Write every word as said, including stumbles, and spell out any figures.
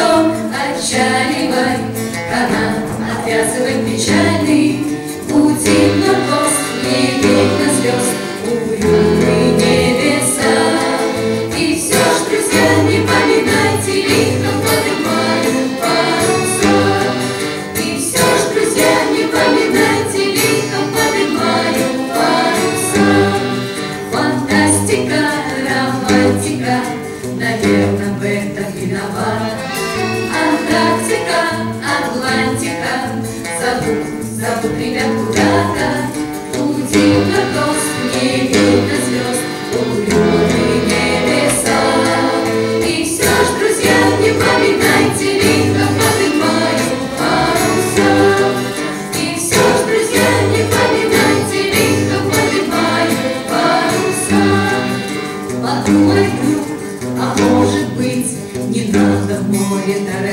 что отчаливай, канат отвязывай печальный, будем на пост, не видно звезд, уютные небеса. И все ж, друзья, не поминайте, лихо поднимаю паруса. И все ж, друзья, не поминайте, лихо поднимаю паруса. Фантастика, романтика, наверное, в этом виноват. Антарктика, Атлантика, зовут, зовут ребят куда-то. Будем на тост, не видно звезд, уютные небеса. И все ж, друзья, не поминайте, лихо поднимаю паруса. И все ж, друзья, не поминайте, лихо поднимаю паруса. Подумай, друг, а может быть, не надо в море торопиться.